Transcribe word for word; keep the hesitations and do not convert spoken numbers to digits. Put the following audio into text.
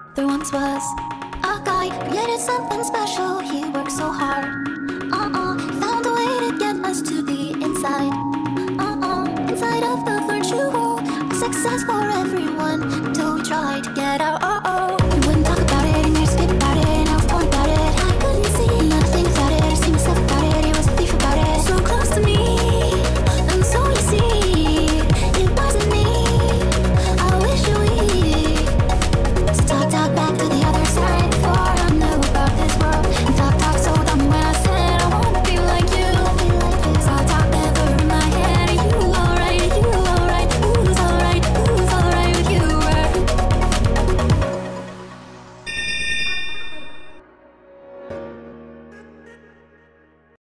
There once was a guy, created something special. He worked so hard. Uh-uh, found a way to get us to the inside. Uh-uh, inside of the virtual success for everyone. Until we try to get our